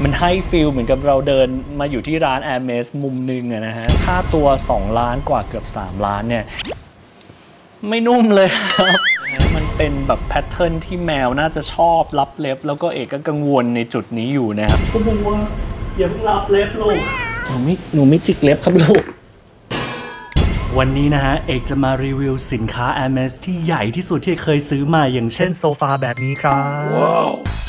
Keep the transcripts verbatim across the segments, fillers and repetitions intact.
มันให้ฟีลเหมือนกับเราเดินมาอยู่ที่ร้าน Hermes มุมนึงอะนะฮะค่าตัวสองล้านกว่าเกือบสามล้านเนี่ยไม่นุ่มเลยครับมันเป็นแบบแพทเทิร์นที่แมวน่าจะชอบรับเล็บแล้วก็เอกก็กังวลในจุดนี้อยู่นะครับคุณบัวอย่าเพิ่งรับเล็บลูกหนูไม่หนูไม่จิกเล็บครับลูกวันนี้นะฮะเอกจะมารีวิวสินค้า Hermes ที่ใหญ่ที่สุดที่เคยซื้อมาอย่างเช่นโซฟาแบบนี้ครับ wow.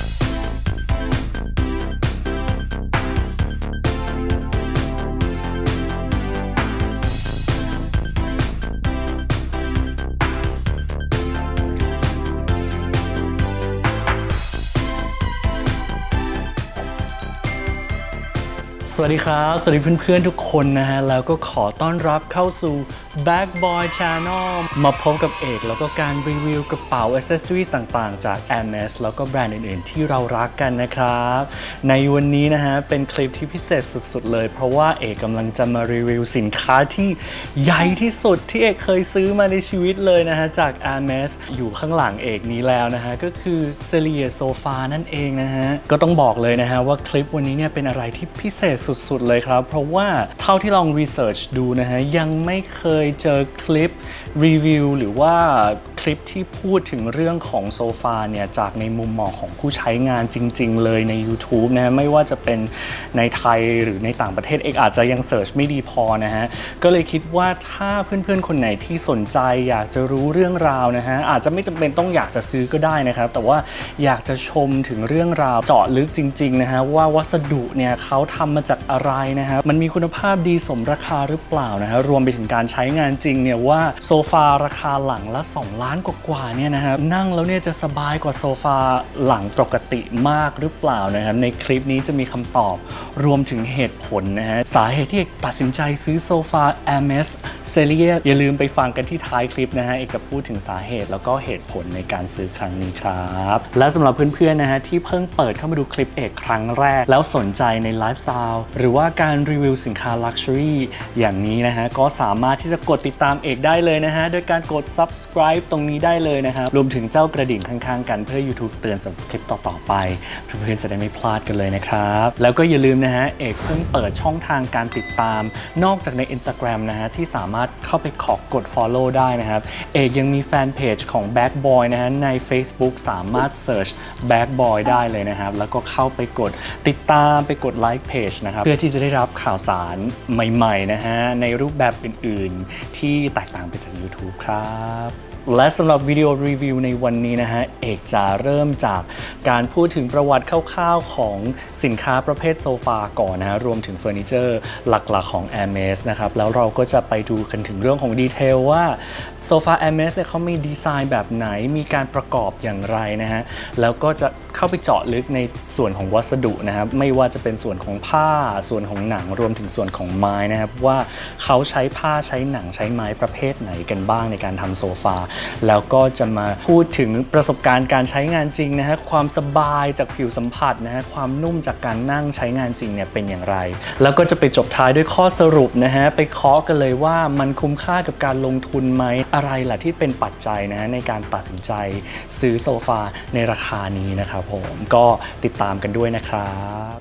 สวัสดีครับสวัสดีเพื่อนๆทุกคนนะฮะแล้วก็ขอต้อนรับเข้าสู่ Bag Boy Channel มาพบกับเอกแล้วก็การรีวิวกระเป๋า Accessories ต่างๆจาก Hermes แล้วก็แบรนด์อื่นๆที่เรารักกันนะครับในวันนี้นะฮะเป็นคลิปที่พิเศษสุดๆเลยเพราะว่าเอกกำลังจะมารีวิวสินค้าที่ใหญ่ที่สุดที่เอกเคยซื้อมาในชีวิตเลยนะฮะจาก Hermes อยู่ข้างหลังเอกนี้แล้วนะฮะก็คือ Cellier Sofa นั่นเองนะฮะก็ต้องบอกเลยนะฮะว่าคลิปวันนี้เนี่ยเป็นอะไรที่พิเศษสุดๆเลยครับเพราะว่าเท่าที่ลองรีเสิร์ชดูนะฮะยังไม่เคยเจอคลิปรีวิวหรือว่าคลิปที่พูดถึงเรื่องของโซฟาเนี่ยจากในมุมมองของผู้ใช้งานจริงๆเลยใน YouTube นะฮะไม่ว่าจะเป็นในไทยหรือในต่างประเทศเอกอาจจะยังเสิร์ชไม่ดีพอนะฮะก็เลยคิดว่าถ้าเพื่อนๆคนไหนที่สนใจอยากจะรู้เรื่องราวนะฮะอาจจะไม่จำเป็นต้องอยากจะซื้อก็ได้นะครับแต่ว่าอยากจะชมถึงเรื่องราวเจาะลึกจริงๆนะฮะว่าวัสดุเนี่ยเขาทำมาจากอะไรนะครับมันมีคุณภาพดีสมราคาหรือเปล่านะฮะรวมไปถึงการใช้งานจริงเนี่ยว่าโซฟาราคาหลังละสองล้านกว่าๆเนี่ยนะครับนั่งแล้วเนี่ยจะสบายกว่าโซฟาหลังปกติมากหรือเปล่านะครับในคลิปนี้จะมีคำตอบรวมถึงเหตุผลนะฮะสาเหตุที่เอกตัดสินใจซื้อโซฟา Hermes Cellier อย่าลืมไปฟังกันที่ท้ายคลิปนะฮะเอกจะพูดถึงสาเหตุแล้วก็เหตุผลในการซื้อครั้งนี้ครับและสำหรับเพื่อนๆนะฮะที่เพิ่งเปิดเข้ามาดูคลิปเอกครั้งแรกแล้วสนใจในไลฟ์สไตล์หรือว่าการรีวิวสินค้า Luxury อย่างนี้นะฮะก็สามารถที่จะกดติดตามเอกได้เลยนะฮะโดยการกด Subscribe ตรงนี้ได้เลยนะครับรวมถึงเจ้ากระดิ่งข้างๆกันเพื่อ YouTube เตือนสำหรับคลิปต่อๆไปเพื่อนๆจะได้ไม่พลาดกันเลยนะครับแล้วก็อย่าลืมนะฮะเอกเพิ่งเปิดช่องทางการติดตามนอกจากใน Instagram นะฮะที่สามารถเข้าไปขอกด Follow ได้นะครับเอกยังมีแฟนเพจของ Bag Boy นะฮะใน Facebook สามารถ Search Bag Boy ได้เลยนะครับแล้วก็เข้าไปกดติดตามไปกดไลค์เพจนะครับเพื่อที่จะได้รับข่าวสารใหม่ๆนะฮะในรูปแบบอื่นๆที่แตกต่างไปจาก YouTube ครับและสำหรับวิดีโอรีวิวในวันนี้นะฮะเอกจะเริ่มจากการพูดถึงประวัติคร่าวๆของสินค้าประเภทโซฟาก่อนนะฮะรวมถึงเฟอร์นิเจอร์หลักๆของ Hermes นะครับแล้วเราก็จะไปดูกันถึงเรื่องของดีเทลว่าโซฟา Hermes เนี่ยเขามีดีไซน์แบบไหนมีการประกอบอย่างไรนะฮะแล้วก็จะเข้าไปเจาะลึกในส่วนของวัสดุนะครับไม่ว่าจะเป็นส่วนของผ้าส่วนของหนังรวมถึงส่วนของไม้นะครับว่าเขาใช้ผ้าใช้หนังใช้ไม้ประเภทไหนกันบ้างในการทำโซฟาแล้วก็จะมาพูดถึงประสบการณ์การใช้งานจริงนะฮะความสบายจากผิวสัมผัสนะฮะความนุ่มจากการนั่งใช้งานจริงเนี่ยเป็นอย่างไรแล้วก็จะไปจบท้ายด้วยข้อสรุปนะฮะไปเคาะกันเลยว่ามันคุ้มค่ากับการลงทุนไหมอะไรล่ะที่เป็นปัจจัยนะฮะในการตัดสินใจซื้อโซฟาในราคานี้นะครับผมก็ติดตามกันด้วยนะครับ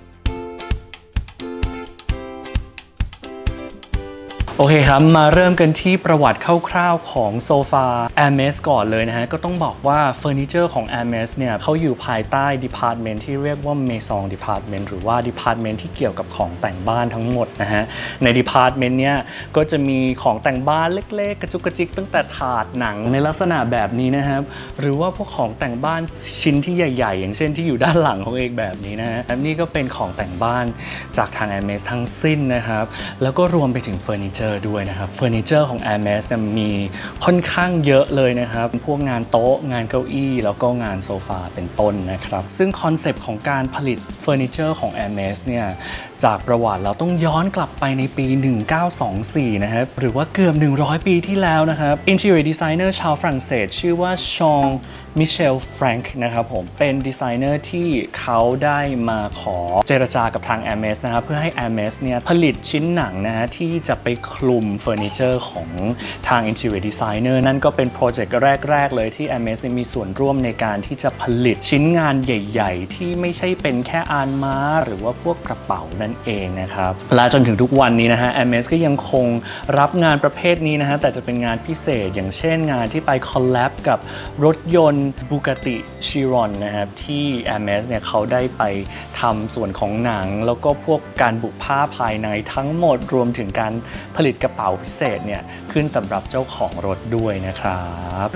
โอเคครับมาเริ่มกันที่ประวัติคร่าวๆของโซฟา Hermes ก่อนเลยนะฮะก็ต้องบอกว่าเฟอร์นิเจอร์ของ Hermes เนี่ยเขาอยู่ภายใต้ Department ที่เรียกว่า Maison Department หรือว่า Department ที่เกี่ยวกับของแต่งบ้านทั้งหมดนะฮะใน Department เนี่ยก็จะมีของแต่งบ้านเล็กๆกระจุกกระจิกตั้งแต่ถาดหนังในลักษณะแบบนี้นะครับหรือว่าพวกของแต่งบ้านชิ้นที่ใหญ่ๆอย่างเช่นที่อยู่ด้านหลังของเอกแบบนี้นะฮะนี่ก็เป็นของแต่งบ้านจากทาง Hermes ทั้งสิ้นนะครับแล้วก็รวมไปถึงเฟอร์นิเจอร์ด้วยนะครับเฟอร์นิเจอร์ของ Hermes มีค่อนข้างเยอะเลยนะครับพวกงานโต๊ะงานเก้าอี้แล้วก็งานโซฟาเป็นต้นนะครับซึ่งคอนเซปต์ของการผลิตเฟอร์นิเจอร์ของ Hermes เนี่ยจากประวัติเราต้องย้อนกลับไปในปีหนึ่งเก้าสองสี่นะครับหรือว่าเกือบหนึ่งร้อยปีที่แล้วนะครับ Interior Designer ชาวฝรั่งเศสชื่อว่าชองมิเชลแฟรงค์นะครับผมเป็นดีไซเนอร์ที่เขาได้มาขอเจรจากับทาง Hermes นะครับเพื่อให้ Hermes เนี่ยผลิตชิ้นหนังนะฮะที่จะไปคลุมเฟอร์นิเจอร์ของทาง Interior Designer นั่นก็เป็นโปรเจกต์แรกๆเลยที่ Hermes มีส่วนร่วมในการที่จะผลิตชิ้นงานใหญ่ๆที่ไม่ใช่เป็นแค่อานม้าหรือว่าพวกกระเป๋านั่นเองนะครับและจนถึงทุกวันนี้นะฮะ Hermes ก็ยังคงรับงานประเภทนี้นะฮะแต่จะเป็นงานพิเศษอย่างเช่นงานที่ไปคอลแลบกับรถยนต์ Bugatti Chiron นะครับที่ Hermes เนี่ยเขาได้ไปทำส่วนของหนังแล้วก็พวกการบุผ้าภายในทั้งหมดรวมถึงการผลิตกระเป๋าพิเศษเนี่ยขึ้นสำหรับเจ้าของรถด้วยนะครับ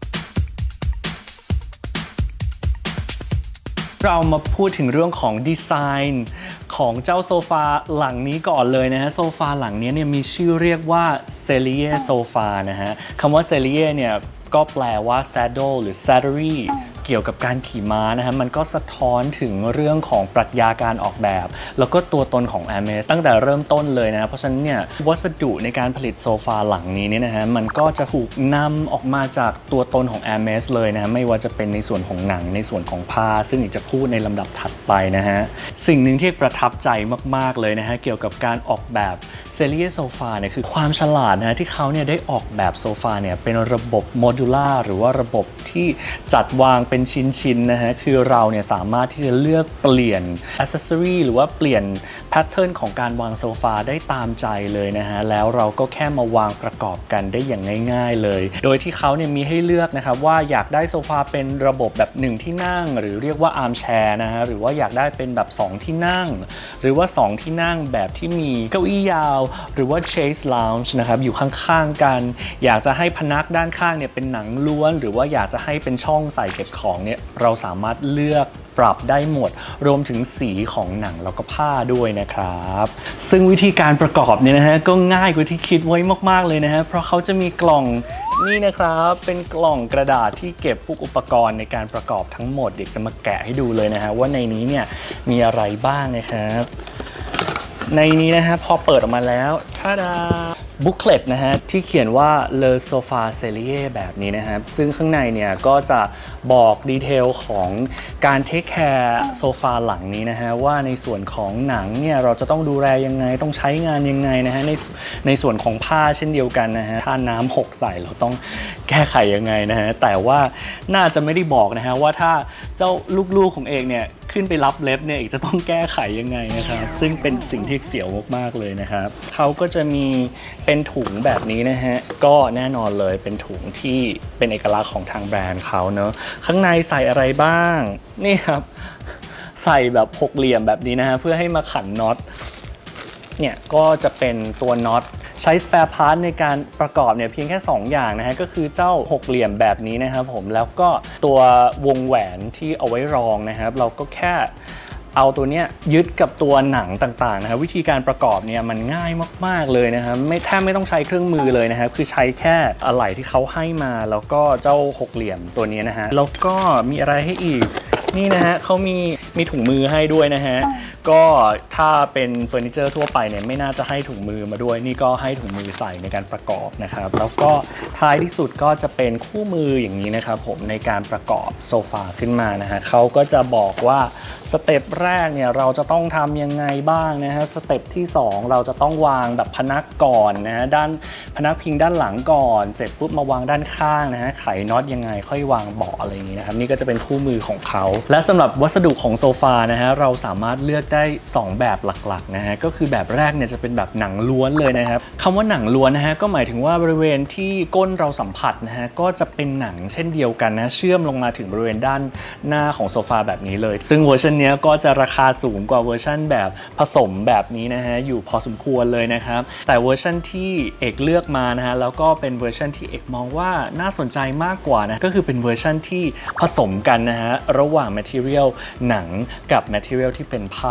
เรามาพูดถึงเรื่องของดีไซน์ของเจ้าโซฟาหลังนี้ก่อนเลยนะฮะโซฟาหลังนี้เนี่ยมีชื่อเรียกว่า Cellier โซฟานะฮะคำว่า Cellier เนี่ยก็แปลว่า saddle หรือ saddlery เกี่ยวกับการขี่ม้านะฮะมันก็สะท้อนถึงเรื่องของปรัชญาการออกแบบแล้วก็ตัวตนของ Hermes ตั้งแต่เริ่มต้นเลยนะเพราะฉะนั้นเนี่ยวัสดุในการผลิตโซฟาหลังนี้เนี่ยนะฮะมันก็จะถูกนำออกมาจากตัวตนของ Hermes เลยนะฮะไม่ว่าจะเป็นในส่วนของหนังในส่วนของผ้าซึ่งอีกจะพูดในลำดับถัดไปนะฮะสิ่งหนึ่งที่ประทับใจมากๆเลยนะฮะเกี่ยวกับการออกแบบเซเลียโซฟาเนี่ยคือความฉลาดนะที่เขาเนี่ยได้ออกแบบโซฟาเนี่ยเป็นระบบโมดูล่าหรือว่าระบบที่จัดวางเป็นชิ้นๆนะฮะคือเราเนี่ยสามารถที่จะเลือกเปลี่ยนอัซเซอรี่หรือว่าเปลี่ยนแพทเทิร์นของการวางโซฟาได้ตามใจเลยนะฮะแล้วเราก็แค่มาวางประกอบกันได้อย่างง่ายๆเลยโดยที่เขาเนี่ยมีให้เลือกนะครับว่าอยากได้โซฟาเป็นระบบแบบหนึ่งที่นั่งหรือเรียกว่าอาร์มแชร์นะฮะหรือว่าอยากได้เป็นแบบสองที่นั่งหรือว่าสองที่นั่งแบบที่มีเก้าอี้ยาวหรือว่า Chaise Lounge นะครับอยู่ข้างๆกันอยากจะให้พนักด้านข้างเนี่ยเป็นหนังล้วนหรือว่าอยากจะให้เป็นช่องใส่เก็บของเนี่ยเราสามารถเลือกปรับได้หมดรวมถึงสีของหนังแล้วก็ผ้าด้วยนะครับซึ่งวิธีการประกอบเนี่ยนะฮะก็ง่ายกว่าที่คิดไว้มากๆเลยนะฮะเพราะเขาจะมีกล่องนี่นะครับเป็นกล่องกระดาษที่เก็บพวกอุปกรณ์ในการประกอบทั้งหมดเดี๋ยวจะมาแกะให้ดูเลยนะฮะว่าในนี้เนี่ยมีอะไรบ้างนะครับในนี้นะฮะพอเปิดออกมาแล้วท่าดาบุ๊กเลตนะฮะที่เขียนว่า Le Sofa Cellier แบบนี้นะครับซึ่งข้างในเนี่ยก็จะบอกดีเทลของการเทคแคร์โซฟาหลังนี้นะฮะว่าในส่วนของหนังเนี่ยเราจะต้องดูแลยังไงต้องใช้งานยังไงนะฮะในในส่วนของผ้าเช่นเดียวกันนะฮะถ้าน้ำหกใส่เราต้องแก้ไขยังไงนะฮะแต่ว่าน่าจะไม่ได้บอกนะฮะว่าถ้าเจ้าลูกๆของเอกเนี่ยขึ้นไปรับเล็บเนี่ยอีกจะต้องแก้ไขยังไงนะครับซึ่งเป็นสิ่งที่เสียวมากๆเลยนะครับเขาก็จะมีเป็นถุงแบบนี้นะฮะก็แน่นอนเลยเป็นถุงที่เป็นเอกลักษณ์ของทางแบรนด์เขาเนอะข้างในใส่อะไรบ้างนี่ครับใส่แบบหกเหลี่ยมแบบนี้นะฮะเพื่อให้มาขันน็อตเนี่ยก็จะเป็นตัวน็อตใช้สแปร์พาร์ทในการประกอบเนี่ยเพียงแค่สองอย่างนะฮะก็คือเจ้าหกเหลี่ยมแบบนี้นะครับผมแล้วก็ตัววงแหวนที่เอาไว้รองนะครับเราก็แค่เอาตัวเนี้ยยึดกับตัวหนังต่างๆนะครับวิธีการประกอบเนี่ยมันง่ายมากๆเลยนะครับไม่แทบไม่ต้องใช้เครื่องมือเลยนะครับคือใช้แค่อะไหล่ที่เขาให้มาแล้วก็เจ้าหกเหลี่ยมตัวนี้นะฮะแล้วก็มีอะไรให้อีกนี่นะฮะเขามีมีถุงมือให้ด้วยนะฮะก็ถ้าเป็นเฟอร์นิเจอร์ทั่วไปเนี่ยไม่น่าจะให้ถุงมือมาด้วยนี่ก็ให้ถุงมือใส่ในการประกอบนะครับแล้วก็ท้ายที่สุดก็จะเป็นคู่มืออย่างนี้นะครับผมในการประกอบโซฟาขึ้นมานะฮะเขาก็จะบอกว่าสเต็ปแรกเนี่ยเราจะต้องทำยังไงบ้างนะฮะสเต็ปที่สองเราจะต้องวางแบบพนักก่อนนะฮะด้านพนักพิงด้านหลังก่อนเสร็จปุ๊บมาวางด้านข้างนะฮะไขน็อตยังไงค่อยวางเบาะอะไรอย่างนี้นะครับนี่ก็จะเป็นคู่มือของเขาและสำหรับวัสดุของโซฟานะฮะเราสามารถเลือกได้สองแบบหลักๆนะฮะก็คือแบบแรกเนี่ยจะเป็นแบบหนังล้วนเลยนะครับคำว่าหนังล้วนนะฮะก็หมายถึงว่าบริเวณที่ก้นเราสัมผัสนะฮะก็จะเป็นหนังเช่นเดียวกันนะเชื่อมลงมาถึงบริเวณด้านหน้าของโซฟาแบบนี้เลยซึ่งเวอร์ชันนี้ก็จะราคาสูงกว่าเวอร์ชันแบบผสมแบบนี้นะฮะอยู่พอสมควรเลยนะครับแต่เวอร์ชันที่เอกเลือกมานะฮะแล้วก็เป็นเวอร์ชันที่เอกมองว่าน่าสนใจมากกว่านะก็คือเป็นเวอร์ชันที่ผสมกันนะฮะระหว่าง material หนังกับ material ที่เป็นผ้า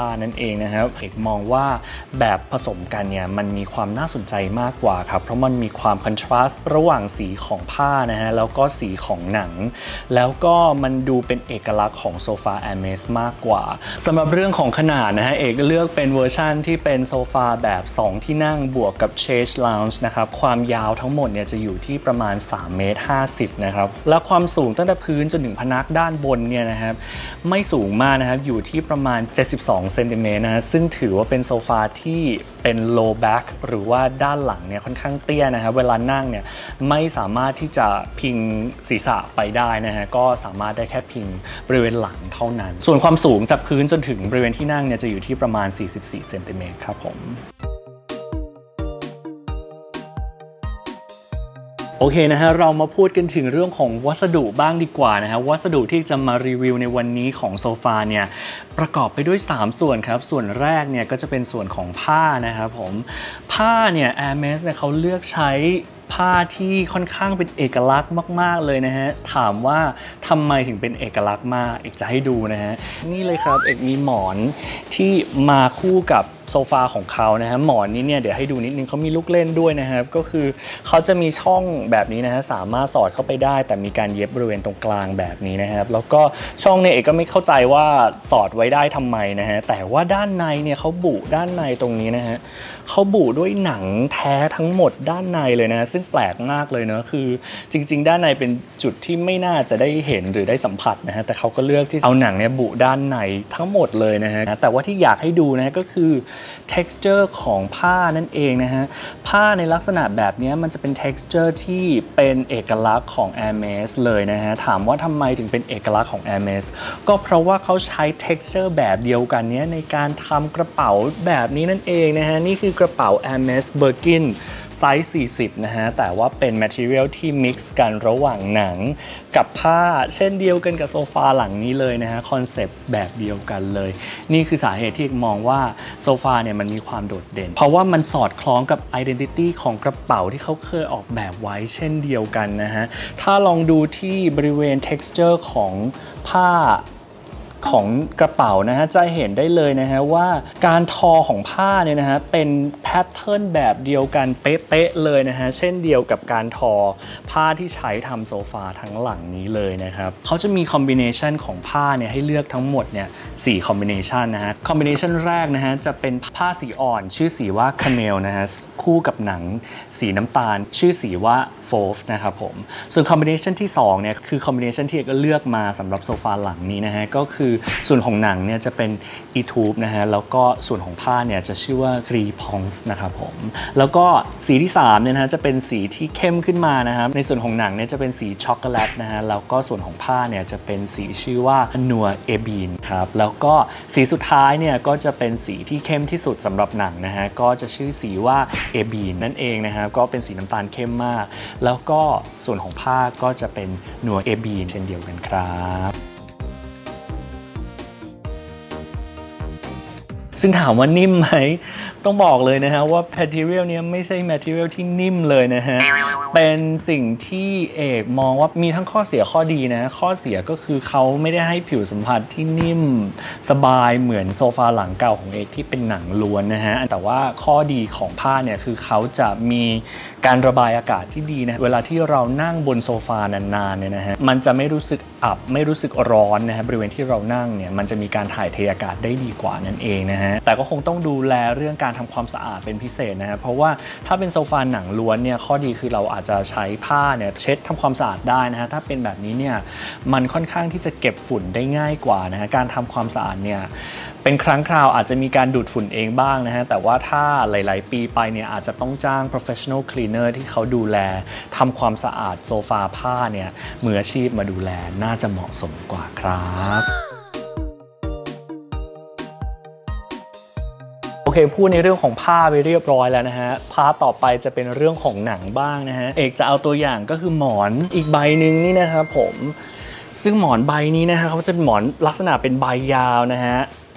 นั่นเองนะครับเอกมองว่าแบบผสมกันเนี่ยมันมีความน่าสนใจมากกว่าครับเพราะมันมีความคอนทราสต์ระหว่างสีของผ้านะฮะแล้วก็สีของหนังแล้วก็มันดูเป็นเอกลักษณ์ของโซฟา Hermes มากกว่าสำหรับเรื่องของขนาดนะฮะเอกเลือกเป็นเวอร์ชั่นที่เป็นโซฟาแบบสองที่นั่งบวกกับ Chaise Lounge นะครับความยาวทั้งหมดเนี่ยจะอยู่ที่ประมาณสามเมตรห้าสิบนะครับและความสูงตั้งแต่พื้นจนถึงพนักด้านบนเนี่ยนะครับไม่สูงมากนะครับอยู่ที่ประมาณเจ็ดสิบสองเซนติเมตรนะฮะซึ่งถือว่าเป็นโซฟาที่เป็น low back หรือว่าด้านหลังเนี่ยค่อนข้างเตี้ยนะครับเวลานั่งเนี่ยไม่สามารถที่จะพิงศีรษะไปได้นะฮะก็สามารถได้แค่พิงบริเวณหลังเท่านั้นส่วนความสูงจากพื้นจนถึงบริเวณที่นั่งเนี่ยจะอยู่ที่ประมาณสี่สิบสี่เซนติเมตรครับผมโอเคนะฮะเรามาพูดกันถึงเรื่องของวัสดุบ้างดีกว่านะฮะวัสดุที่จะมารีวิวในวันนี้ของโซฟาเนี่ยประกอบไปด้วยสามส่วนครับส่วนแรกเนี่ยก็จะเป็นส่วนของผ้านะครับผมผ้าเนี่ย Hermes เนี่ยเขาเลือกใช้ผ้าที่ค่อนข้างเป็นเอกลักษณ์มากๆเลยนะฮะถามว่าทำไมถึงเป็นเอกลักษณ์มากเอกจะให้ดูนะฮะนี่เลยครับเอกมีหมอนที่มาคู่กับโซฟาของเขานะฮะหมอนนี้เนี่ยเดี๋ยวให้ดูนิดนึงเขามีลูกเล่นด้วยนะครับก็คือเขาจะมีช่องแบบนี้นะฮะสามารถสอดเข้าไปได้แต่มีการเย็บบริเวณตรงกลางแบบนี้นะครับแล้วก็ช่องเนี่ยเอกก็ไม่เข้าใจว่าสอดไว้ได้ทำไมนะฮะแต่ว่าด้านในเนี่ยเขาบุด้านในตรงนี้นะฮะเขาบุด้วยหนังแท้ทั้งหมดด้านในเลยนะซึ่งแปลกมากเลยเนาะคือจริงๆด้านในเป็นจุดที่ไม่น่าจะได้เห็นหรือได้สัมผัสนะฮะแต่เขาก็เลือกที่เอาหนังเนี่ยบุด้านในทั้งหมดเลยนะฮะแต่ว่าที่อยากให้ดูนะก็คือ texture ของผ้านั่นเองนะฮะผ้าในลักษณะแบบนี้มันจะเป็น texture ที่เป็นเอกลักษณ์ของ Hermes เลยนะฮะถามว่าทำไมถึงเป็นเอกลักษณ์ของ Hermes ก็เพราะว่าเขาใช้ texture แบบเดียวกันนี้ในการทำกระเป๋าแบบนี้นั่นเองนะฮะนี่คือกระเป๋า Hermes Birkinไซส์สี่สิบนะฮะแต่ว่าเป็น material ที่ mix กันระหว่างหนังกับผ้าเช่นเดียวกันกับโซฟาหลังนี้เลยนะฮะคอนเซปต์แบบเดียวกันเลยนี่คือสาเหตุที่มองว่าโซฟาเนี่ยมันมีความโดดเด่นเพราะว่ามันสอดคล้องกับ identity ของกระเป๋าที่เขาเคยออกแบบไว้เช่นเดียวกันนะฮะถ้าลองดูที่บริเวณ texture ของผ้าของกระเป๋านะฮะจะเห็นได้เลยนะฮะว่าการทอของผ้าเนี่ยนะฮะเป็นแพทเทิร์นแบบเดียวกันเป๊ะๆเลยนะฮะเช่นเดียวกับการทอผ้าที่ใช้ทำโซฟาทั้งหลังนี้เลยนะครับเขาจะมีคอมบิเนชันของผ้าเนี่ยให้เลือกทั้งหมดเนี่ยสี่คอมบิเนชันนะฮะคอมบิเนชันแรกนะฮะจะเป็นผ้าสีอ่อนชื่อสีว่าคาเนลนะฮะคู่กับหนังสีน้ำตาลชื่อสีว่าโฟฟนะครับผมส่วนคอมบิเนชันที่สองเนี่ยคือคอมบิเนชันที่ก็เลือกมาสำหรับโซฟาหลังนี้นะฮะก็คือส่วนของหนังเนี่ยจะเป็นอีทูบนะฮะแล้วก็ส่วนของผ้าเนี่ยจะชื่อว่ากรีพองส์นะครับผมแล้วก็สีที่สามเนี่ยนะฮะจะเป็นสีที่เข้มขึ้นมานะครับในส่วนของหนังเนี่ยจะเป็นสีช็อกโกแลตนะฮะแล้วก็ส่วนของผ้าเนี่ยจะเป็นสีชื่อว่านัวเอบีนครับแล้วก็สีสุดท้ายเนี่ยก็จะเป็นสีที่เข้มที่สุดสำหรับหนังนะฮะก็จะชื่อสีว่าเอบีนนั่นเองนะครับก็เป็นสีน้ำตาลเข้มมากแล้วก็ส่วนของผ้าก็จะเป็นนัวเอบีนเช่นเดียวกันครับซึ่งถามว่านิ่มไหมต้องบอกเลยนะฮะว่า material นี้ไม่ใช่ material ที่นิ่มเลยนะฮะเป็นสิ่งที่เอกมองว่ามีทั้งข้อเสียข้อดีนะข้อเสียก็คือเขาไม่ได้ให้ผิวสัมผัสที่นิ่มสบายเหมือนโซฟาหลังเก่าของเอกที่เป็นหนังล้วนนะฮะแต่ว่าข้อดีของผ้าเนี่ยคือเขาจะมีการระบายอากาศที่ดีนะเวลาที่เรานั่งบนโซฟานานๆเนี่ยนะฮะมันจะไม่รู้สึกอับไม่รู้สึกร้อนนะฮะบริเวณที่เรานั่งเนี่ยมันจะมีการถ่ายเทอากาศได้ดีกว่านั่นเองนะฮะแต่ก็คงต้องดูแลเรื่องการทำความสะอาดเป็นพิเศษนะครับเพราะว่าถ้าเป็นโซฟาหนังล้วนเนี่ยข้อดีคือเราอาจจะใช้ผ้าเนี่ยเช็ดทำความสะอาดได้นะฮะถ้าเป็นแบบนี้เนี่ยมันค่อนข้างที่จะเก็บฝุ่นได้ง่ายกว่านะฮะการทำความสะอาดเนี่ยเป็นครั้งคราวอาจจะมีการดูดฝุ่นเองบ้างนะฮะแต่ว่าถ้าหลายๆปีไปเนี่ยอาจจะต้องจ้าง professional cleaner ที่เขาดูแลทำความสะอาดโซฟาผ้าเนี่ยมืออาชีพมาดูแลน่าจะเหมาะสมกว่าครับโอเคพูดในเรื่องของผ้าไปเรียบร้อยแล้วนะฮะผ้าต่อไปจะเป็นเรื่องของหนังบ้างนะฮะเอกจะเอาตัวอย่างก็คือหมอนอีกใบหนึ่งนี่นะครับผมซึ่งหมอนใบนี้นะฮะเขาจะเป็นหมอนลักษณะเป็นใบยาวนะฮะ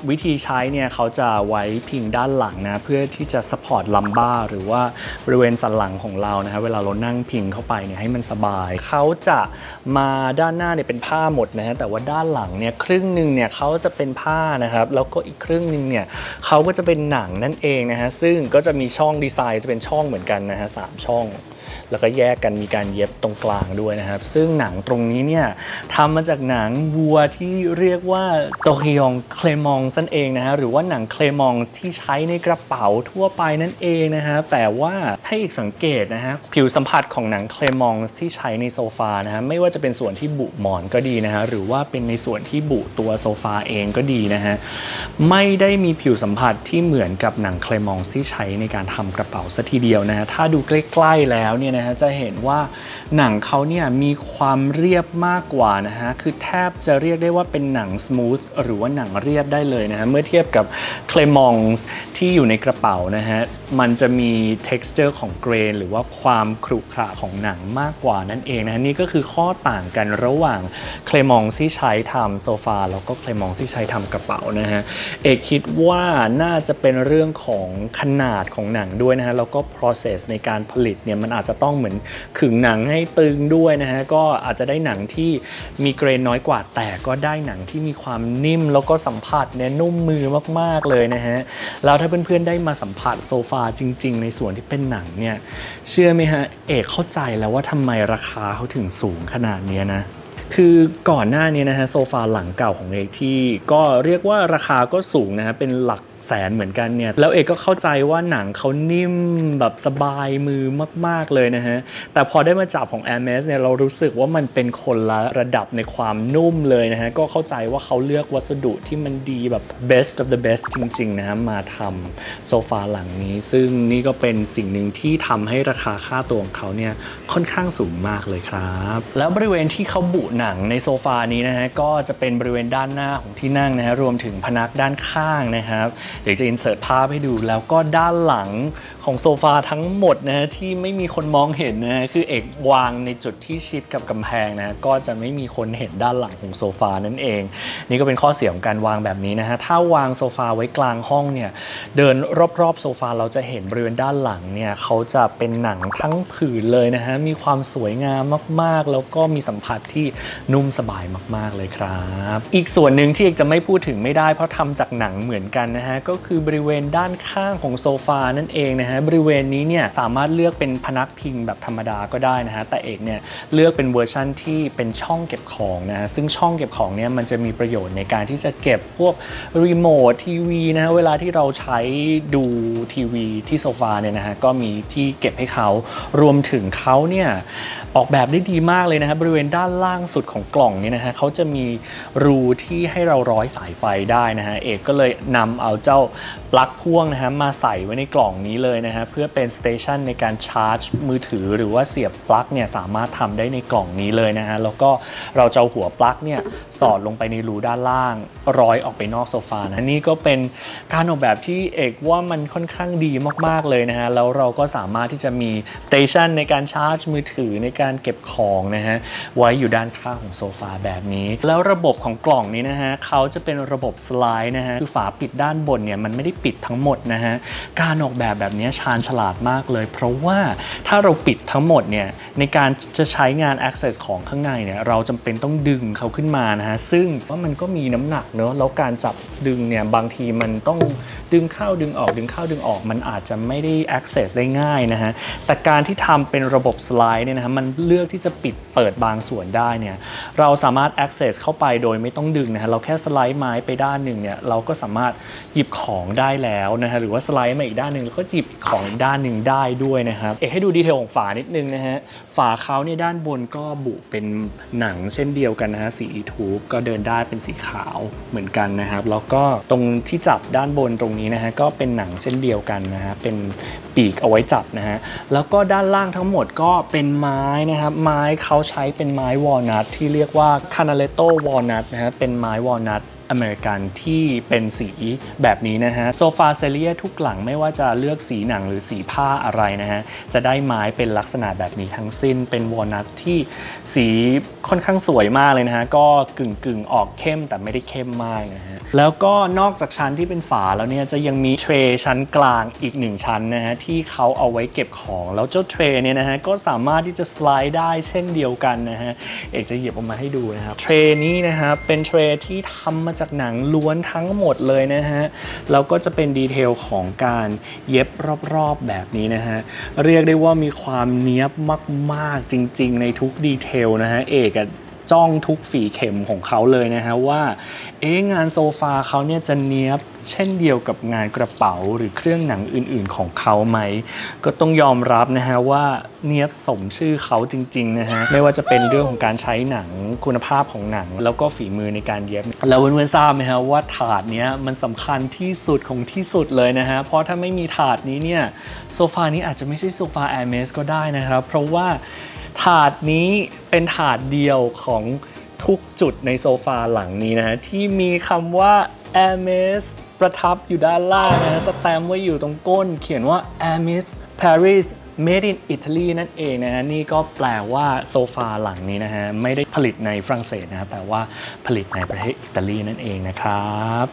วิธีใช้เนี่ยเขาจะไว้พิงด้านหลังนะเพื่อที่จะสปอร์ตลัมบ้าหรือว่าบริเวณสันหลังของเรานะฮะเวลาเรานั่งพิงเข้าไปเนี่ยให้มันสบายเขาจะมาด้านหน้าเนี่ยเป็นผ้าหมดนะฮะแต่ว่าด้านหลังเนี่ยครึ่งหนึ่งเนี่ยเขาจะเป็นผ้านะครับแล้วก็อีกครึ่งหนึ่งเนี่ยเขาก็จะเป็นหนังนั่นเองนะฮะซึ่งก็จะมีช่องดีไซน์จะเป็นช่องเหมือนกันนะฮะสามช่องแล้วก็แยกกันมีการเย็บตรงกลางด้วยนะครับซึ่งหนังตรงนี้เนี่ยทำมาจากหนังวัวที่เรียกว่าโตคิยองเคลมองนั่นเองนะฮะหรือว่าหนังเคลมองที่ใช้ในกระเป๋าทั่วไปนั่นเองนะฮะแต่ว่าให้อีกสังเกตนะฮะผิวสัมผัสของหนังเคลมองที่ใช้ในโซฟานะฮะไม่ว่าจะเป็นส่วนที่บุหมอนก็ดีนะฮะหรือว่าเป็นในส่วนที่บุตัวโซฟาเองก็ดีนะฮะไม่ได้มีผิวสัมผัสที่เหมือนกับหนังเคลมองที่ใช้ในการทำกระเป๋าซะทีเดียวนะฮะถ้าดูใกล้ๆแล้วเนี่ยนะฮะจะเห็นว่าหนังเขาเนี่ยมีความเรียบมากกว่านะฮะคือแทบจะเรียกได้ว่าเป็นหนังสมูทหรือว่าหนังเรียบได้เลยนะฮะเมื่อเทียบกับเคลมองที่อยู่ในกระเป๋านะฮะมันจะมี texture ของเกรนหรือว่าความขรุขระของหนังมากกว่านั่นเองนะฮะนี่ก็คือข้อต่างกันระหว่างเคลมองที่ใช้ทำโซฟาแล้วก็เคลมองที่ใช้ทำกระเป๋านะฮะเอกคิดว่าน่าจะเป็นเรื่องของขนาดของหนังด้วยนะฮะแล้วก็ process ในการผลิตเนี่ยมันอาจจะต้องเหมือนขึงหนังให้ตึงด้วยนะฮะก็อาจจะได้หนังที่มีเกรนน้อยกว่าแต่ก็ได้หนังที่มีความนิ่มแล้วก็สัมผัสเนี่ยนุ่มมือมากๆเลยนะฮะแล้วถ้าเพื่อนๆได้มาสัมผัสโซฟาจริงๆในส่วนที่เป็นหนังเนี่ยเชื่อไหมฮะเอกเข้าใจแล้วว่าทำไมราคาเขาถึงสูงขนาดนี้นะคือก่อนหน้านี้นะฮะโซฟาหลังเก่าของเอกที่ก็เรียกว่าราคาก็สูงนะฮะเป็นหลักแสนเหมือนกันเนี่ยแล้วเอกก็เข้าใจว่าหนังเขานิ่มแบบสบายมือมากๆเลยนะฮะแต่พอได้มาจับของ Hermes เนี่ยเรารู้สึกว่ามันเป็นคนละระดับในความนุ่มเลยนะฮะก็เข้าใจว่าเขาเลือกวัสดุที่มันดีแบบ best of the best จริงๆนะฮะมาทำโซฟาหลังนี้ซึ่งนี่ก็เป็นสิ่งหนึ่งที่ทำให้ราคาค่าตัวของเขาเนี่ยค่อนข้างสูงมากเลยครับแล้วบริเวณที่เขาบุหนังในโซฟานี้นะฮะก็จะเป็นบริเวณด้านหน้าของที่นั่งนะฮะรวมถึงพนักด้านข้างนะครับเดี๋ยวจะอินเสิร์ตภาพให้ดูแล้วก็ด้านหลังของโซฟาทั้งหมดนะที่ไม่มีคนมองเห็นนะคือเอกวางในจุดที่ชิดกับกำแพงนะก็จะไม่มีคนเห็นด้านหลังของโซฟานั่นเองนี่ก็เป็นข้อเสียของการวางแบบนี้นะฮะถ้าวางโซฟาไว้กลางห้องเนี่ยเดินรอบๆโซฟาเราจะเห็นบริเวณด้านหลังเนี่ยเขาจะเป็นหนังทั้งผืนเลยนะฮะมีความสวยงามมากๆแล้วก็มีสัมผัสที่นุ่มสบายมากๆเลยครับอีกส่วนหนึ่งที่เอกจะไม่พูดถึงไม่ได้เพราะทำจากหนังเหมือนกันนะฮะก็คือบริเวณด้านข้างของโซฟานั่นเองนะฮะบริเวณนี้เนี่ยสามารถเลือกเป็นพนักพิงแบบธรรมดาก็ได้นะฮะแต่เอกเนี่ยเลือกเป็นเวอร์ชั่นที่เป็นช่องเก็บของนะฮะซึ่งช่องเก็บของเนี่ยมันจะมีประโยชน์ในการที่จะเก็บพวกรีโมททีวีนะฮะเวลาที่เราใช้ดูทีวีที่โซฟาเนี่ยนะฮะก็มีที่เก็บให้เขารวมถึงเขาเนี่ยออกแบบได้ดีมากเลยนะฮะบริเวณด้านล่างสุดของกล่องนี้นะฮะเขาจะมีรูที่ให้เราร้อยสายไฟได้นะฮะเอกก็เลยนำเอาเจ้าปลั๊กพ่วงนะฮะมาใส่ไว้ในกล่องนี้เลยนะฮะเพื่อเป็นสเตชันในการชาร์จมือถือหรือว่าเสียบปลั๊กเนี่ยสามารถทำได้ในกล่องนี้เลยนะฮะแล้วก็เราจะเอาหัวปลั๊กเนี่ยสอดลงไปในรูด้านล่างร้อยออกไปนอกโซฟานะนี่ก็เป็นการออกแบบที่เอกว่ามันค่อนข้างดีมากๆเลยนะฮะแล้วเราก็สามารถที่จะมีสเตชันในการชาร์จมือถือในการเก็บของนะฮะไว้อยู่ด้านข้างของโซฟาแบบนี้แล้วระบบของกล่องนี้นะฮะเขาจะเป็นระบบสไลด์นะฮะคือฝาปิดด้านบนเนี่ยมันไม่ได้ปิดทั้งหมดนะฮะการออกแบบแบบนี้ชาญฉลาดมากเลยเพราะว่าถ้าเราปิดทั้งหมดเนี่ยในการจะใช้งาน access ของข้างในเนี่ยเราจำเป็นต้องดึงเขาขึ้นมานะฮะซึ่งว่ามันก็มีน้ำหนักเนอะแล้วการจับดึงเนี่ยบางทีมันต้องดึงเข้าดึงออกดึงเข้าดึงออกมันอาจจะไม่ได้ access ได้ง่ายนะฮะแต่การที่ทำเป็นระบบสไลด์เนี่ยนะฮะมันเลือกที่จะปิดเปิดบางส่วนได้เนี่ยเราสามารถ access เข้าไปโดยไม่ต้องดึงนะฮะเราแค่สไลด์ไม้ไปด้านหนึ่งเนี่ยเราก็สามารถหยิบของได้แล้วนะฮะหรือว่าสไลด์มาอีกด้านหนึ่งแล้วก็หยิบของอีกด้านหนึ่งได้ด้วยนะครับเอกให้ดูดีเทลของฝานิดนึงนะฮะฝาเขาเนี่ยด้านบนก็บุเป็นหนังเช่นเดียวกันนะฮะสีทูบก็เดินได้เป็นสีขาวเหมือนกันนะครับแล้วก็ตรงที่จับด้านบนตรงนี้นะฮะก็เป็นหนังเช่นเดียวกันนะฮะเป็นปีกเอาไว้จับนะฮะแล้วก็ด้านล่างทั้งหมดก็เป็นไม้นะครับไม้เขาใช้เป็นไม้วอลนัทที่เรียกว่าคานาเลโตวอลนัทนะฮะเป็นไม้วอลนัทอเมริกันที่เป็นสีแบบนี้นะฮะโซฟาเซเลียทุกหลังไม่ว่าจะเลือกสีหนังหรือสีผ้าอะไรนะฮะจะได้ไม้เป็นลักษณะแบบนี้ทั้งสิ้นเป็นวอลนัทที่สีค่อนข้างสวยมากเลยนะฮะก็กึ่งกึ่งออกเข้มแต่ไม่ได้เข้มมากนะฮะแล้วก็นอกจากชั้นที่เป็นฝาแล้วเนี่ยจะยังมีเทรย์ชั้นกลางอีกหนึ่งชั้นนะฮะที่เขาเอาไว้เก็บของแล้วเจ้าเทรย์เนี่ยนะฮะก็สามารถที่จะสไลด์ได้เช่นเดียวกันนะฮะเอกจะหยิบออกมาให้ดูนะครับเทรย์นี้นะฮะเป็นเทรย์ที่ทำมาจากหนังล้วนทั้งหมดเลยนะฮะแล้วก็จะเป็นดีเทลของการเย็บรอบๆแบบนี้นะฮะเรียกได้ว่ามีความเนี๊ยบมากๆจริงๆในทุกดีเทลนะฮะเอกจ้องทุกฝีเข็มของเขาเลยนะฮะว่าเอ๊ะงานโซฟาเขาเนี่ยจะเนี๊ยบเช่นเดียวกับงานกระเป๋าหรือเครื่องหนังอื่นๆของเขาไหมก็ต้องยอมรับนะฮะว่าเนี๊ยบสมชื่อเขาจริงๆนะฮะไม่ว่าจะเป็นเรื่องของการใช้หนังคุณภาพของหนังแล้วก็ฝีมือในการเย็บแล้วเพื่อนๆทราบไหมฮะว่าถาดเนี้ยมันสำคัญที่สุดของที่สุดเลยนะฮะเพราะถ้าไม่มีถาดนี้เนี่ยโซฟานี้อาจจะไม่ใช่โซฟา Hermes ก็ได้นะครับเพราะว่าถาดนี้เป็นถาดเดียวของทุกจุดในโซฟาหลังนี้นะฮะที่มีคำว่า Hermes ประทับอยู่ด้านล่างนะสแตมป์ไว้อยู่ตรงก้นเขียนว่า Hermes Paris Made in Italy นั่นเองนะฮะนี่ก็แปลว่าโซฟาหลังนี้นะฮะไม่ได้ผลิตในฝรั่งเศสนะแต่ว่าผลิตในประเทศอิตาลีนั่นเองนะครับ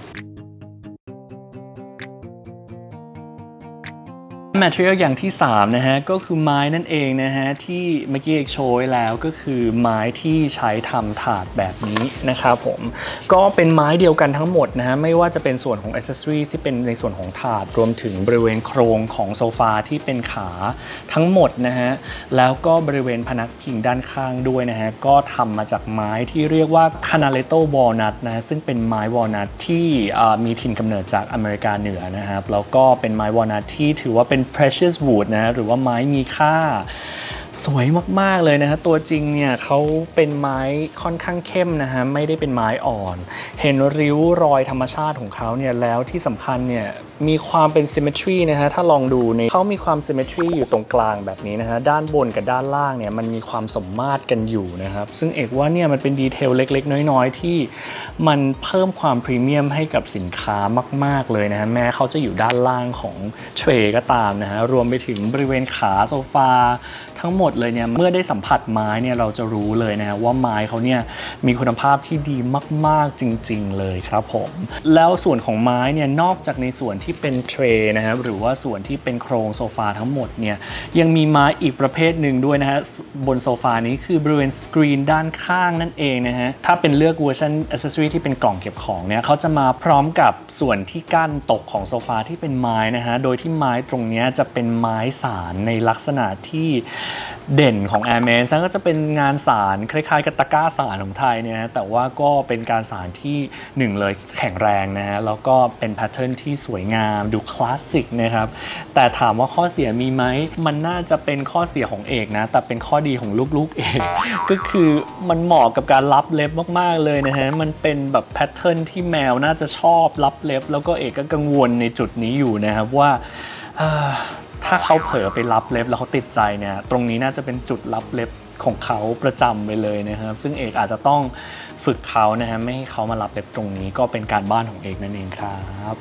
material อย่างที่สามนะฮะก็คือไม้นั่นเองนะฮะที่เมื่อกี้เอกโชว์ไว้แล้วก็คือไม้ที่ใช้ทำถาดแบบนี้นะครับผมก็เป็นไม้เดียวกันทั้งหมดนะฮะไม่ว่าจะเป็นส่วนของ accessories ที่เป็นในส่วนของถาดรวมถึงบริเวณโครงของโซฟาที่เป็นขาทั้งหมดนะฮะแล้วก็บริเวณพนักพิงด้านข้างด้วยนะฮะก็ทำมาจากไม้ที่เรียกว่า Canaletto Walnut นะฮะซึ่งเป็นไม้วอลนัทที่มีถิ่นกำเนิดจากอเมริกาเหนือนะครับแล้วก็เป็นไม้วอลนัทที่ถือว่าเป็นprecious wood นะหรือว่าไม้มีค่าสวยมากๆเลยนะฮะตัวจริงเนี่ยเขาเป็นไม้ค่อนข้างเข้มนะฮะไม่ได้เป็นไม้อ่อนเห็นริ้วรอยธรรมชาติของเขาเนี่ยแล้วที่สำคัญเนี่ยมีความเป็น symmetry นะฮะถ้าลองดูเนี่ยเขามีความ symmetry อยู่ตรงกลางแบบนี้นะฮะด้านบนกับด้านล่างเนี่ยมันมีความสมมาตรกันอยู่นะครับซึ่งเอกว่าเนี่ยมันเป็นดีเทลเล็กๆน้อยๆที่มันเพิ่มความพรีเมียมให้กับสินค้ามากๆเลยนะฮะแม้เขาจะอยู่ด้านล่างของเทรย์ก็ตามนะฮะรวมไปถึงบริเวณขาโซฟาทั้งหมดเลยเนี่ยเมื่อได้สัมผัสไม้เนี่ยเราจะรู้เลยนะฮะว่าไม้เขาเนี่ยมีคุณภาพที่ดีมากๆจริงๆเลยครับผมแล้วส่วนของไม้เนี่ยนอกจากในส่วนที่เป็นเทรย์นะครับหรือว่าส่วนที่เป็นโครงโซฟาทั้งหมดเนี่ยยังมีไม้อีกประเภทหนึ่งด้วยนะฮะบนโซฟานี้คือบริเวณสกรีนด้านข้างนั่นเองนะฮะถ้าเป็นเลือกเวอร์ชันอ c เซสซอรี่ที่เป็นกล่องเก็บของเนี่ยเขาจะมาพร้อมกับส่วนที่กั้นตกของโซฟาที่เป็นไม้นะฮะโดยที่ไม้ตรงนี้จะเป็นไม้สารในลักษณะที่เด่นของ Hermes ก็จะเป็นงานสารคล้ายๆกับตะกร้าสารของไทยเนี่ยนะแต่ว่าก็เป็นการสารที่หนึ่งเลยแข็งแรงนะฮะแล้วก็เป็นแพทเทิร์นที่สวยงามดูคลาสสิกนะครับแต่ถามว่าข้อเสียมีไหมมันน่าจะเป็นข้อเสียของเอกนะแต่เป็นข้อดีของลูกๆเอกก็คือมันเหมาะกับการรับเล็บมากๆเลยนะฮะมันเป็นแบบแพทเทิร์นที่แมวน่าจะชอบรับเล็บแล้วก็เอกก็กังวลในจุดนี้อยู่นะครับว่าถ้าเขาเผลอไปรับเล็บแล้วเขาติดใจเนี่ยตรงนี้น่าจะเป็นจุดรับเล็บของเขาประจำไปเลยนะครับซึ่งเอกอาจจะต้องฝึกเขานะฮะไม่ให้เขามารับเล็บตรงนี้ก็เป็นการบ้านของเอกนั่นเองครับ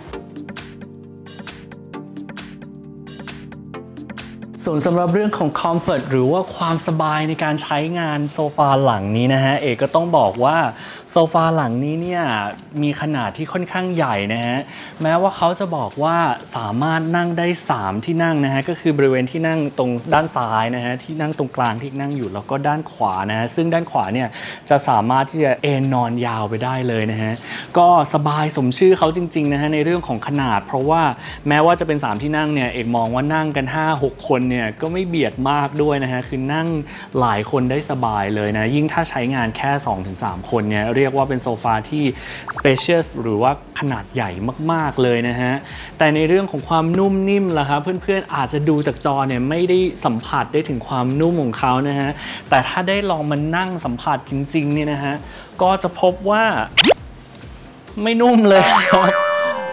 ส่วนสำหรับเรื่องของ comfort หรือว่าความสบายในการใช้งานโซฟาหลังนี้นะฮะเอกก็ต้องบอกว่าโซฟาหลังนี้เนี่ยมีขนาดที่ค่อนข้างใหญ่นะฮะแม้ว่าเขาจะบอกว่าสามารถนั่งได้สามที่นั่งนะฮะก็คือบริเวณที่นั่งตรงด้านซ้ายนะฮะที่นั่งตรงกลางที่นั่งอยู่แล้วก็ด้านขวานะฮะซึ่งด้านขวาเนี่ยจะสามารถที่จะเอนนอนยาวไปได้เลยนะฮะก็สบายสมชื่อเขาจริงๆนะฮะในเรื่องของขนาดเพราะว่าแม้ว่าจะเป็นสามที่นั่งเนี่ยเอกมองว่านั่งกัน ห้าหก คนเนี่ยก็ไม่เบียดมากด้วยนะฮะคือนั่งหลายคนได้สบายเลยนะยิ่งถ้าใช้งานแค่ สองถึงสาม คนเนี่ยเรียกว่าเป็นโซฟาที่ spacious หรือว่าขนาดใหญ่มากๆเลยนะฮะแต่ในเรื่องของความนุ่มนิ่มล่ะครับเพื่อนๆอาจจะดูจากจอเนี่ยไม่ได้สัมผัสได้ถึงความนุ่มของเขานะฮะแต่ถ้าได้ลองมานั่งสัมผัสจริงๆเนี่ยนะฮะก็จะพบว่าไม่นุ่มเลยครับ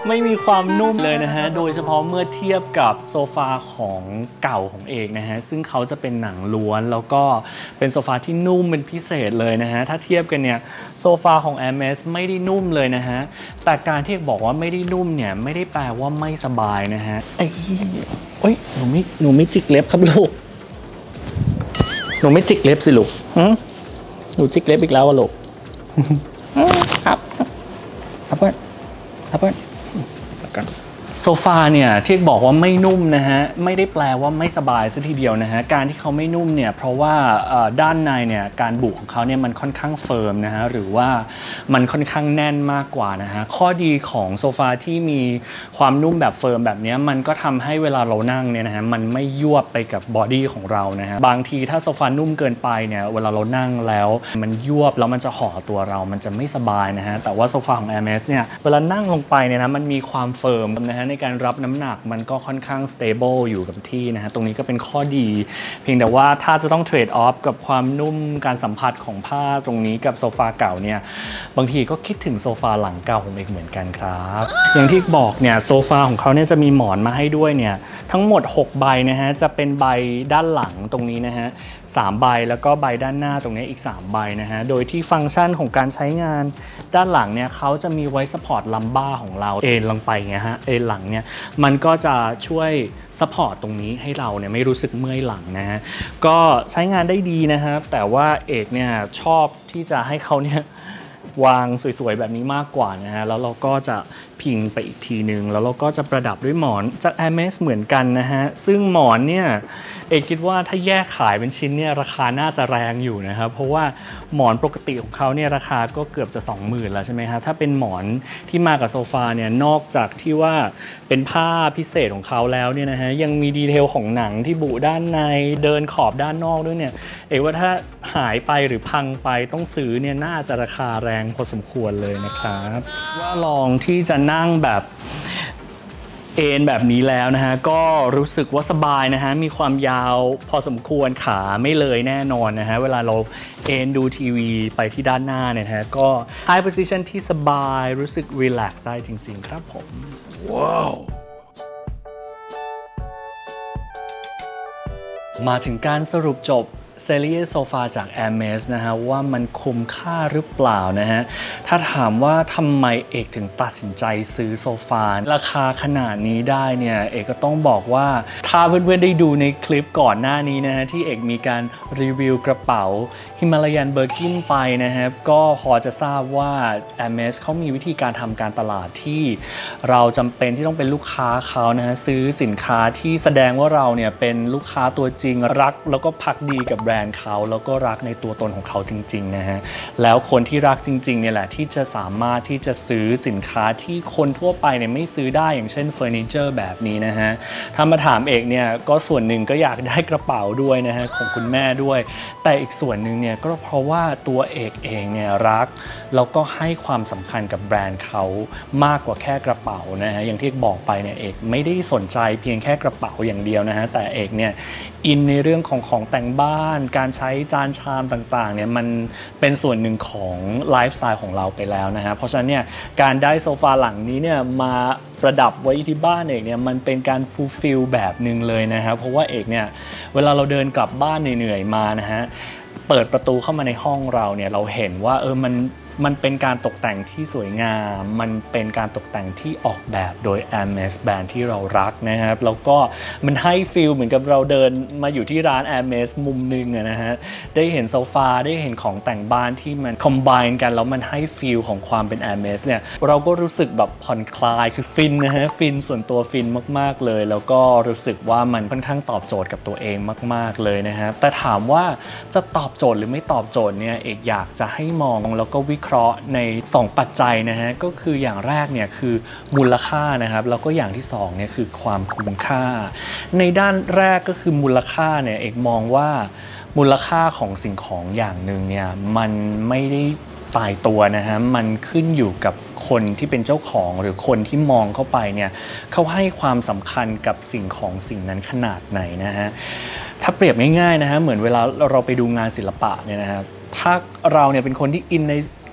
ไม่มีความนุ่มเลยนะฮะโดยเฉพาะเมื่อเทียบกับโซฟาของเก่าของเอกนะฮะซึ่งเขาจะเป็นหนังล้วนแล้วก็เป็นโซฟาที่นุ่มเป็นพิเศษเลยนะฮะถ้าเทียบกันเนี่ยโซฟาของ Hermes ไม่ได้นุ่มเลยนะฮะแต่การที่บอกว่าไม่ได้นุ่มเนี่ยไม่ได้แปลว่าไม่สบายนะฮะไอ้โอ๊ยหนูไม่หนูไม่จิกเล็บครับลูกหนูไม่จิกเล็บสิลูกหนูจิกเล็บอีกแล้วอะลูกครับครับเพื่อนครับเพื่อนกันโซฟาเนี่ยที่บอกว่าไม่นุ่มนะฮะไม่ได้แปลว่าไม่สบายซะทีเดียวนะฮะการที่เขาไม่นุ่มเนี่ยเพราะว่าด้านในเนี่ยการบุของเขาเนี่ยมันค่อนข้างเฟิร์มนะฮะหรือว่ามันค่อนข้างแน่นมากกว่านะฮะข้อดีของโซฟาที่มีความนุ่มแบบเฟิร์มแบบนี้มันก็ทำให้เวลาเรานั่งเนี่ยนะฮะมันไม่ยวบไปกับบอดี้ของเรานะฮะบางทีถ้าโซฟานุ่มเกินไปเนี่ยเวลาเรานั่งแล้วมันยวบแล้วมันจะห่อตัวเรามันจะไม่สบายนะฮะแต่ว่าโซฟาของ Hermes เนี่ยเวลานั่งลงไปเนี่ยนะมันมีความเฟิร์มนะฮะในการรับน้ำหนักมันก็ค่อนข้าง stable อยู่กับที่นะฮะตรงนี้ก็เป็นข้อดีเพียงแต่ว่าถ้าจะต้อง trade off กับความนุ่มการสัมผัสของผ้าตรงนี้กับโซฟาเก่าเนี่ยบางทีก็คิดถึงโซฟาหลังเก่าของเอกเหมือนกันครับอย่างที่บอกเนี่ยโซฟาของเขาเนี่ยจะมีหมอนมาให้ด้วยเนี่ยทั้งหมดหกใบนะฮะจะเป็นใบด้านหลังตรงนี้นะฮะสามใบแล้วก็ใบด้านหน้าตรงนี้อีกสามใบนะฮะโดยที่ฟังก์ชันของการใช้งานด้านหลังเนี่ยเขาจะมีไว้ซัพพอร์ตลัมบ้าของเราเอ็นลงไปไงฮะเอ็นหลังเนี่ยมันก็จะช่วยซัพพอร์ตตรงนี้ให้เราเนี่ยไม่รู้สึกเมื่อยหลังนะฮะก็ใช้งานได้ดีนะครับแต่ว่าเอกเนี่ยชอบที่จะให้เขาเนี่ยวางสวยๆแบบนี้มากกว่านะฮะแล้วเราก็จะพิงไปอีกทีนึงแล้วเราก็จะประดับด้วยหมอนจาก Hermes เหมือนกันนะฮะซึ่งหมอนเนี่ยเอกคิดว่าถ้าแยกขายเป็นชิ้นเนี่ยราคาน่าจะแรงอยู่นะครับเพราะว่าหมอนปกติของเขาเนี่ยราคาก็เกือบจะ สองหมื่น แล้วใช่ไหมครับถ้าเป็นหมอนที่มากับโซฟาเนี่ยนอกจากที่ว่าเป็นผ้าพิเศษของเขาแล้วเนี่ยนะฮะยังมีดีเทลของหนังที่บุด้านในเดินขอบด้านนอกด้วยเนี่ยเอกว่าถ้าหายไปหรือพังไปต้องซื้อเนี่ยน่าจะราคาแรงพอสมควรเลยนะครับว่าลองที่จะนั่งแบบเอนแบบนี้แล้วนะฮะก็รู้สึกว่าสบายนะฮะมีความยาวพอสมควรขาไม่เลยแน่นอนนะฮะเวลาเราเอนดูทีวีไปที่ด้านหน้าเนี่ยฮะก็ high position ที่สบายรู้สึก relax ได้จริงๆครับผมว้าวมาถึงการสรุปจบเซเรียโซฟาจาก Hermes นะฮะว่ามันคุ้มค่าหรือเปล่านะฮะถ้าถามว่าทำไมเอกถึงตัดสินใจซื้อโซฟาราคาขนาดนี้ได้เนี่ยเอกก็ต้องบอกว่าถ้าเพื่อนๆได้ดูในคลิปก่อนหน้านี้นะฮะที่เอกมีการรีวิวกระเป๋า Himalayan Birkin ไปนะครับก็พอจะทราบว่า Hermes เขามีวิธีการทำการตลาดที่เราจำเป็นที่ต้องเป็นลูกค้าเขานะฮะซื้อสินค้าที่แสดงว่าเราเนี่ยเป็นลูกค้าตัวจริงรักแล้วก็ภักดีกับแบรนด์เขาแล้วก็รักในตัวตนของเขาจริงๆนะฮะแล้วคนที่รักจริงๆเนี่ยแหละที่จะสามารถที่จะซื้อสินค้าที่คนทั่วไปเนี่ยไม่ซื้อได้อย่างเช่นเฟอร์นิเจอร์แบบนี้นะฮะถ้ามาถามเอกเนี่ยก็ส่วนหนึ่งก็อยากได้กระเป๋าด้วยนะฮะของคุณแม่ด้วยแต่อีกส่วนหนึ่งเนี่ยก็เพราะว่าตัวเอกเองเนี่ยรักแล้วก็ให้ความสำคัญกับแบรนด์เขามากกว่าแค่กระเป๋านะฮะอย่างที่บอกไปเนี่ยเอกไม่ได้สนใจเพียงแค่กระเป๋าอย่างเดียวนะฮะแต่เอกเนี่ยอินในเรื่องของของแต่งบ้านการใช้จานชามต่างๆเนี่ยมันเป็นส่วนหนึ่งของไลฟ์สไตล์ของเราไปแล้วนะฮะเพราะฉะนั้นเนี่ยการได้โซฟาหลังนี้เนี่ยมาประดับไว้ที่บ้านเอกเนี่ยมันเป็นการฟูลฟิลแบบหนึ่งเลยนะครับเพราะว่าเอกเนี่ยเวลาเราเดินกลับบ้านเหนื่อยๆมานะฮะเปิดประตูเข้ามาในห้องเราเนี่ยเราเห็นว่าเออมันมันเป็นการตกแต่งที่สวยงามมันเป็นการตกแต่งที่ออกแบบโดย Hermes แบรนด์ที่เรารักนะครับแล้วก็มันให้ฟีลเหมือนกับเราเดินมาอยู่ที่ร้าน Hermes มุมนึงนะฮะได้เห็นโซฟาได้เห็นของแต่งบ้านที่มันคอมไบน์กันแล้วมันให้ฟีลของความเป็น Hermes เนี่ยเราก็รู้สึกแบบผ่อนคลายคือฟินนะฮะฟินส่วนตัวฟินมากๆเลยแล้วก็รู้สึกว่ามันค่อนข้างตอบโจทย์กับตัวเองมากๆเลยนะฮะแต่ถามว่าจะตอบโจทย์หรือไม่ตอบโจทย์เนี่ยเอกอยากจะให้มองแล้วก็วิเคราะห์ในสองปัจจัยนะฮะก็คืออย่างแรกเนี่ยคือมูลค่านะครับแล้วก็อย่างที่สองเนี่ยคือความคุ้มค่าในด้านแรกก็คือมูลค่าเนี่ยเอกมองว่ามูลค่าของสิ่งของอย่างหนึ่งเนี่ยมันไม่ได้ตายตัวนะฮะมันขึ้นอยู่กับคนที่เป็นเจ้าของหรือคนที่มองเข้าไปเนี่ยเขาให้ความสำคัญกับสิ่งของสิ่งนั้นขนาดไหนนะฮะถ้าเปรียบง่ายๆนะฮะเหมือนเวลาเราไปดูงานศิลปะเนี่ยนะครับถ้าเราเนี่ยเป็นคนที่อินใน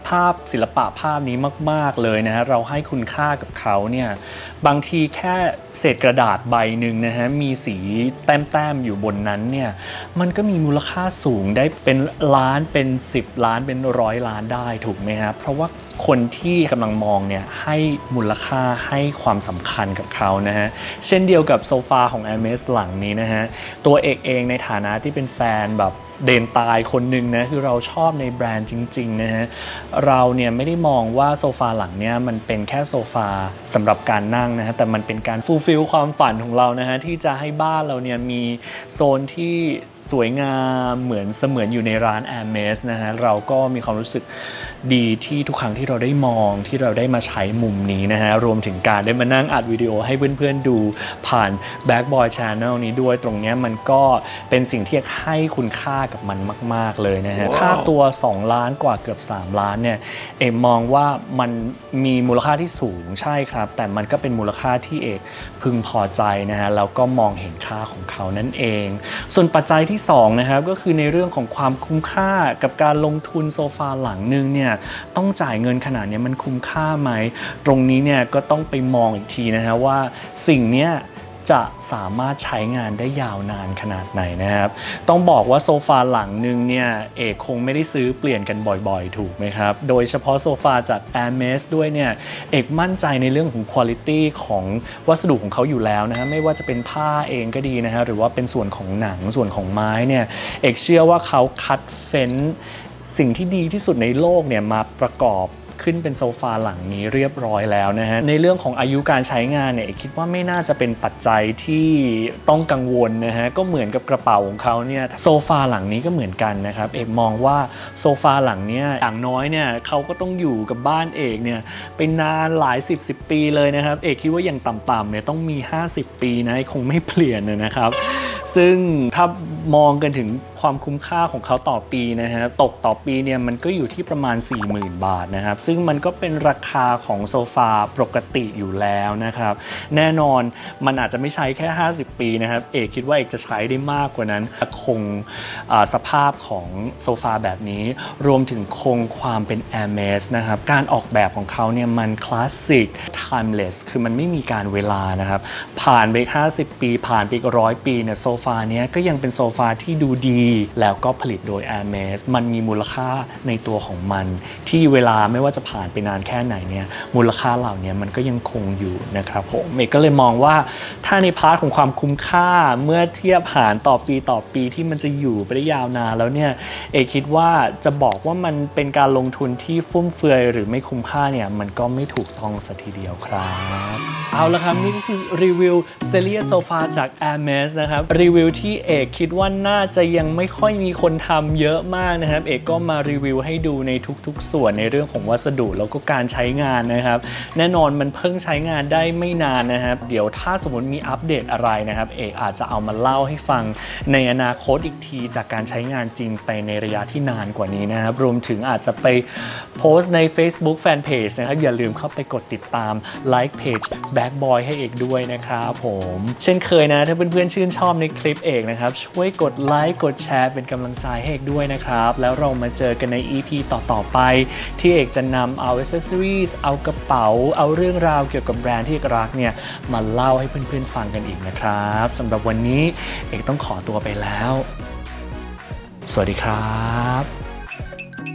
ภาพศิลปะภาพนี้มากๆเลยนะฮะเราให้คุณค่ากับเขาเนี่ยบางทีแค่เศษกระดาษใบหนึ่งนะฮะมีสีแต้มๆอยู่บนนั้นเนี่ยมันก็มีมูลค่าสูงได้เป็นล้านเป็นสิบล้านเป็นร้อยล้านได้ถูกไหมครับเพราะว่าคนที่กำลังมองเนี่ยให้มูลค่าให้ความสำคัญกับเขานะฮะเช่นเดียวกับโซฟาของ Hermes หลังนี้นะฮะตัวเอกเองในฐานะที่เป็นแฟนแบบเดนตายคนหนึ่งนะคือเราชอบในแบรนด์จริงๆนะฮะเราเนี่ยไม่ได้มองว่าโซฟาหลังเนี้ยมันเป็นแค่โซฟาสำหรับการนั่งนะฮะแต่มันเป็นการฟูลฟิลความฝันของเรานะฮะที่จะให้บ้านเราเนี่ยมีโซนที่สวยงามเหมือนเสมือนอยู่ในร้าน Hermes นะฮะเราก็มีความรู้สึกดีที่ทุกครั้งที่เราได้มองที่เราได้มาใช้มุมนี้นะฮะรวมถึงการได้มานั่งอัดวิดีโอให้เพื่อนๆดูผ่าน Black Boy Channel นี้ด้วยตรงนี้มันก็เป็นสิ่งที่ให้คุณค่ากับมันมากๆเลยนะฮะ wow. ค่าตัวสองล้านกว่าเกือบสามล้านเนี่ยเอกมองว่ามันมีมูลค่าที่สูงใช่ครับแต่มันก็เป็นมูลค่าที่เอกพึงพอใจนะฮะแล้วก็มองเห็นค่าของเขานั่นเองส่วนปัจจัยที่สองนะครับก็คือในเรื่องของความคุ้มค่ากับการลงทุนโซฟาหลังนึงเนี่ยต้องจ่ายเงินขนาดนี้มันคุ้มค่าไหมตรงนี้เนี่ยก็ต้องไปมองอีกทีนะฮะว่าสิ่งเนี้ยจะสามารถใช้งานได้ยาวนานขนาดไหนนะครับต้องบอกว่าโซฟาหลังนึงเนี่ยเอกคงไม่ได้ซื้อเปลี่ยนกันบ่อยๆถูกไหมครับโดยเฉพาะโซฟาจาก Hermes ด้วยเนี่ยเอกมั่นใจในเรื่องของคุณภาพของวัสดุของเขาอยู่แล้วนะฮะไม่ว่าจะเป็นผ้าเองก็ดีนะฮะหรือว่าเป็นส่วนของหนังส่วนของไม้เนี่ยเอกเชื่อว่าเขาคัดเฟ้นสิ่งที่ดีที่สุดในโลกเนี่ยมาประกอบขึ้นเป็นโซฟาหลังนี้เรียบร้อยแล้วนะฮะในเรื่องของอายุการใช้งานเนี่ยคิดว่าไม่น่าจะเป็นปัจจัยที่ต้องกังวลนะฮะก็เหมือนกับกระเป๋าของเขาเนี่ยโซฟาหลังนี้ก็เหมือนกันนะครับเอกมองว่าโซฟาหลังนี้อย่างน้อยเนี่ยเขาก็ต้องอยู่กับบ้านเอกเนี่ยไปนานหลายสิบสิบปีเลยนะครับเอกคิดว่าอย่างต่ำๆเนี่ยต้องมีห้าสิบปีนะคงไม่เปลี่ยนนะครับซึ่งถ้ามองกันถึงความคุ้มค่าของเขาต่อปีนะฮะตกต่อปีเนี่ยมันก็อยู่ที่ประมาณ สี่หมื่น บาทนะครับซึ่งมันก็เป็นราคาของโซฟาปกติอยู่แล้วนะครับแน่นอนมันอาจจะไม่ใช้แค่ห้าสิบปีนะครับเอกคิดว่าเอกจะใช้ได้มากกว่านั้นคงสภาพของโซฟาแบบนี้รวมถึงคงความเป็น Hermes นะครับการออกแบบของเขาเนี่ยมันคลาสสิก timeless คือมันไม่มีการเวลานะครับผ่านไปห้าสิบปีผ่านไปอีกร้อยปีเนี่ยโซฟาเนี้ยก็ยังเป็นโซฟาที่ดูดีแล้วก็ผลิตโดย Hermes มันมีมูลค่าในตัวของมันที่เวลาไม่ว่าจะผ่านไปนานแค่ไหนเนี่ยมูลค่าเหล่านี้มันก็ยังคงอยู่นะครับผมเมย์ก็เลยมองว่าถ้าในพาร์ทของความคุ้มค่าเมื่อเทียบหารต่อปีต่อปีที่มันจะอยู่ไปได้ยาวนานแล้วเนี่ยเอกคิดว่าจะบอกว่ามันเป็นการลงทุนที่ฟุ่มเฟือยหรือไม่คุ้มค่าเนี่ยมันก็ไม่ถูกต้องสัทีเดียวครับเอาละครับนี่ก็คือรีวิวเซเลียโซฟาจาก Hermes นะครับรีวิวที่เอกคิดว่าน่าจะยังไม่ค่อยมีคนทำเยอะมากนะครับเอกก็มารีวิวให้ดูในทุกๆส่วนในเรื่องของวัสดุแล้วก็การใช้งานนะครับแน่นอนมันเพิ่งใช้งานได้ไม่นานนะครับเดี๋ยวถ้าสมมติมีอัปเดตอะไรนะครับเอกอาจจะเอามาเล่าให้ฟังในอนาคตอีกทีจากการใช้งานจริงไปในระยะที่นานกว่านี้นะครับรวมถึงอาจจะไปโพสต์ใน Facebook Fanpage นะครับอย่าลืมเข้าไปกดติดตามไลค์เพจ Black Boy ให้เอกด้วยนะครับผมเช่นเคยนะถ้าเพื่อนๆชื่นชอบในคลิปเอกนะครับช่วยกดไลค์กดแชร์เป็นกำลังใจให้เอกด้วยนะครับแล้วเรามาเจอกันใน อี พี ต่อๆไปที่เอกจะนำเอา accessories เอากระเป๋าเอาเรื่องราวเกี่ยวกับแบรนด์ที่เอกรักเนี่ยมาเล่าให้เพื่อนๆฟังกันอีกนะครับสำหรับวันนี้เอกต้องขอตัวไปแล้วสวัสดีครับ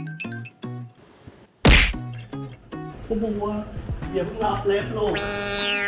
ฟูบัวอย่าเพิ่งรับเล็บลูก